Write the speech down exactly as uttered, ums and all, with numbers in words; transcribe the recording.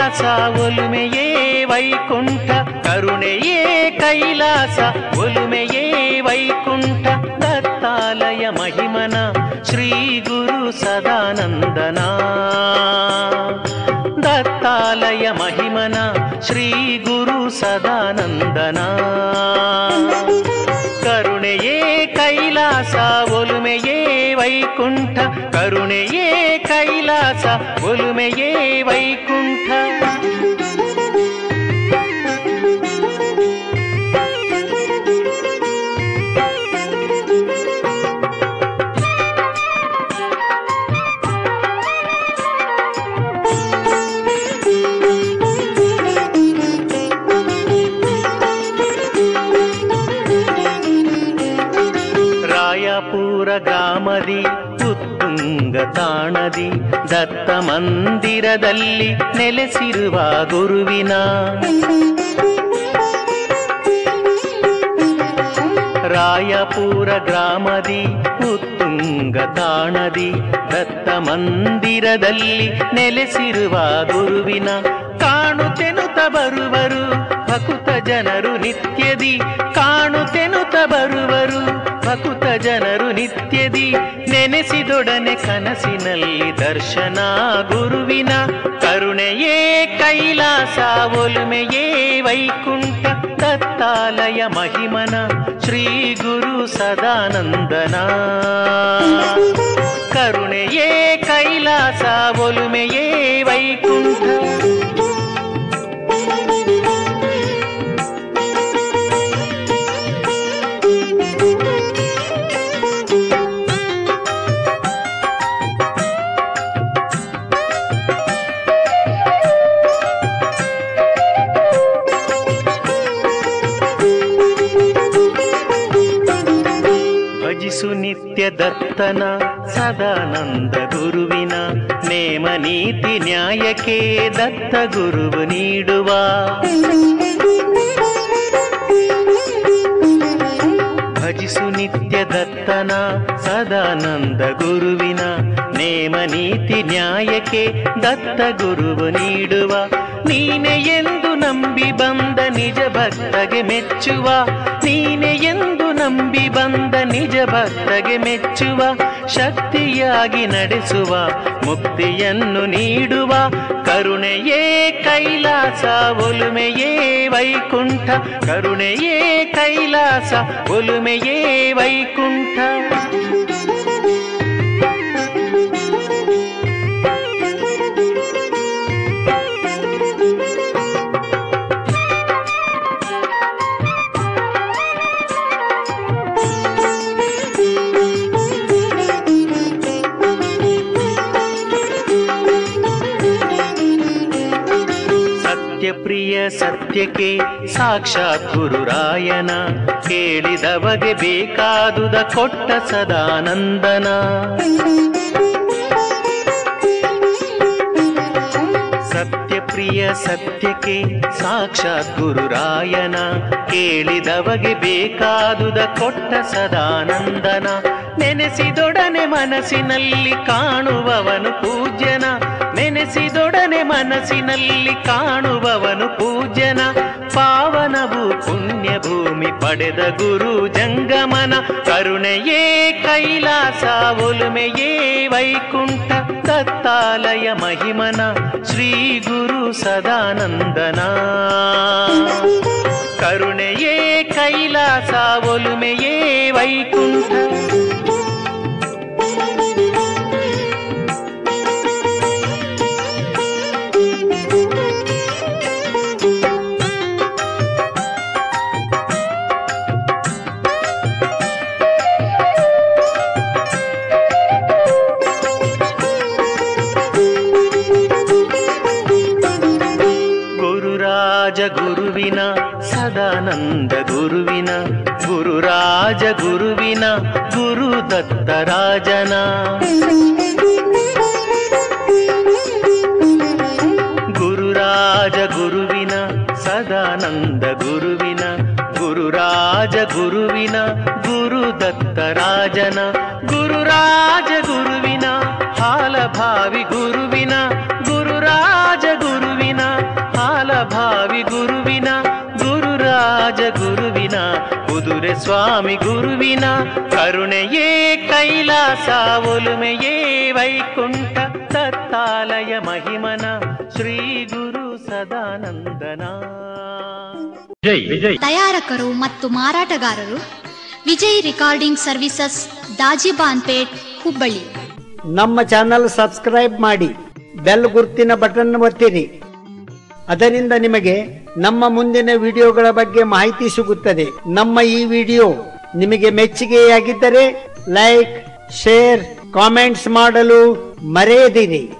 ಕೈಲಾಸ ಒಲುಮೆಯೇ ವೈಕುಂಠ ಕರುಣೆಯೇ ಕೈಲಾಸ ಒಲುಮೆಯೇ ವೈಕುಂಠ ದತ್ತಾಲಯ ಮಹಿಮನ ಶ್ರೀ ಗುರು ಸದಾನಂದನ ದತ್ತಾಲಯ ಮಹಿಮನ ಶ್ರೀ ಗುರು ಸದಾನಂದನ ಕರುಣೆಯೇ ಕೈಲಾಸ ಒಲುಮೆಯೇ ವೈಕುಂಠ ಕರುಣೆಯೇ ಕೈಲಾಸ ಒಲುಮೆಯೇ ವೈಕುಂಠ ರಾಯಪುರ ಗ್ರಾಮದಿ ಉತ್ತುಂಗ ತಾಣದಿ ದತ್ತ ಮಂದಿರದಲ್ಲಿ ನೆಲೆಸಿರುವ ಗುರುವಿನ ರಾಯಪುರ ಗ್ರಾಮದಿ ಉತ್ತುಂಗ ತಾಣದಿ ದತ್ತ ಮಂದಿರದಲ್ಲಿ ನೆಲೆಸಿರುವ ಗುರುವಿನ ಕಾಣುತ್ತೆನುತ ಬರುವರು ಭಕುತ ಜನರು ನಿತ್ಯದಿ ಕಾಣುತ್ತೆನುತ ಬರುವರು ಭಕುತ ಜನರು ನಿತ್ಯದಿ ನೆನೆಸಿದೊಡನೆ ಕನಸಿನಲ್ಲಿ ದರ್ಶನ ಗುರುವಿನ ಕರುಣೆಯೇ ಕೈಲಾಸ ಒಲುಮೆಯೇ ವೈಕುಂಠ ದತ್ತಾಲಯ ಮಹಿಮನ ಶ್ರೀ ಗುರು ಸದಾನಂದನ ಕರುಣೆಯೇ ಕೈಲಾಸ ಒಲುಮೆಯೇ ವೈಕುಂಠ ನಿತ್ಯ ದತ್ತನ ಸದಾನಂದ ಗುರುವಿನ ನೇಮ ನೀತಿ ನ್ಯಾಯಕ್ಕೆ ದತ್ತ ಗುರುವು ನೀಡುವ ಭಜಿಸು ನಿತ್ಯ ದತ್ತನ ಸದಾನಂದ ಗುರುವಿನ ನೇಮ ನೀತಿ ನ್ಯಾಯಕ್ಕೆ ದತ್ತ ಗುರುವು ನೀಡುವ ನೀನೆ ಎಂದು ನಂಬಿ ಬಂದ ನಿಜ ಭಕ್ತಗೆ ಮೆಚ್ಚುವ ನೀನೆ ಎಂದು ನಂಬಿ ಬಂದ ನಿಜ ಭಕ್ತಗೆ ಮೆಚ್ಚುವ ಶಕ್ತಿಯಾಗಿ ನಡೆಸುವ ಮುಕ್ತಿಯನ್ನು ನೀಡುವ ಕರುಣೆಯೇ ಕೈಲಾಸ ಒಲುಮೆಯೇ ವೈಕುಂಠ ಕರುಣೆಯೇ ಕೈಲಾಸ ಒಲುಮೆಯೇ ವೈಕುಂಠ ಪ್ರಿಯ ಸತ್ಯಕ್ಕೆ ಸಾಕ್ಷಾತ್ ಗುರುರಾಯನ ಕೇಳಿದವಗೆ ಬೇಕಾದುದ ಕೊಟ್ಟ ಸದಾನಂದನ ಸತ್ಯಪ್ರಿಯ ಸತ್ಯಕ್ಕೆ ಸಾಕ್ಷಾತ್ ಗುರುರಾಯನ ಕೇಳಿದವಗೆ ಬೇಕಾದುದ ಕೊಟ್ಟ ಸದಾನಂದನ ನೆನೆಸಿದೊಡನೆ ಮನಸ್ಸಿನಲ್ಲಿ ಕಾಣುವವನು ಪೂಜ್ಯನ ನೆನೆಸಿದೊಡನೆ ಮನಸ್ಸಿನಲ್ಲಿ ಕಾಣುವವನು ಪೂಜ್ಯನ ಪಾವನವು ಪುಣ್ಯ ಭೂಮಿ ಪಡೆದ ಗುರು ಜಂಗಮನ ಕರುಣೆಯೇ ಕೈಲಾಸ ಒಲುಮೆಯೇ ವೈಕುಂಠ ದತ್ತಾಲಯ ಮಹಿಮನ ಶ್ರೀ ಗುರು ಸದಾನಂದನ ಕರುಣೆಯೇ ಕೈಲಾಸ ಒಲುಮೆಯೇ ವೈಕುಂಠ ಗುರುವಿನ ಸದಾನಂದ ಗುರುವಿನ ಗುರುರಾಜ ಗುರುವಿನ ಗುರು ದತ್ತರಾಜನ ಗುರುರಾಜ ಗುರುವಿನ ಸದಾನಂದ ಗುರುವಿನ ಗುರುರಾಜ ಗುರುವಿನ ಗುರು ದತ್ತರಾಜನ ಗುರುರಾಜ ಗುರುವಿನ ಹಾಲಭಾವಿ ಗುರುವಿನ ಗುರುರಾಜ ಗುರುವಿನ ಗುರುವಿನ ಕುದುರೆ ಸ್ವಾಮಿ ಗುರುವಿನ ಕರುಣೆಯೇ ಕೈಲಾಸ ಒಲುಮೆಯೇ ವೈಕುಂಠ ದತ್ತಾಲಯ ಮಹಿಮನ ಶ್ರೀ ಗುರು ಸದಾನಂದನ. ತಯಾರಕರು ಮತ್ತು ಮಾರಾಟಗಾರರು ವಿಜಯ್ ರೆಕಾರ್ಡಿಂಗ್ ಸರ್ವಿಸಸ್, ದಾಜಿಬಾನ್ಪೇಟ್, ಹುಬ್ಬಳ್ಳಿ. ನಮ್ಮ ಚಾನಲ್ ಸಬ್ಸ್ಕ್ರೈಬ್ ಮಾಡಿ, ಬೆಲ್ ಗುರುತಿನ ಬಟನ್ ಒತ್ತಿರಿ. ಅದರಿಂದ ನಿಮಗೆ ನಮ್ಮ ಮುಂದಿನ ವಿಡಿಯೋಗಳ ಬಗ್ಗೆ ಮಾಹಿತಿ ಸಿಗುತ್ತದೆ. ನಮ್ಮ ಈ ವಿಡಿಯೋ ನಿಮಗೆ ಮೆಚ್ಚುಗೆಯಾಗಿದ್ದರೆ ಲೈಕ್, ಶೇರ್, ಕಾಮೆಂಟ್ಸ್ ಮಾಡಲು ಮರೆಯದಿರಿ.